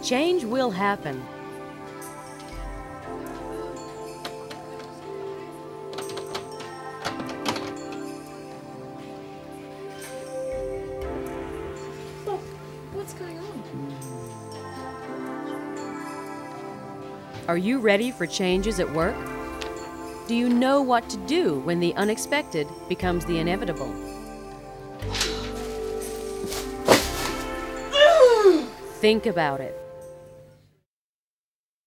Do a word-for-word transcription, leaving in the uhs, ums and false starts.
Change will happen. Oh, what's going on? Are you ready for changes at work? Do you know what to do when the unexpected becomes the inevitable? Think about it.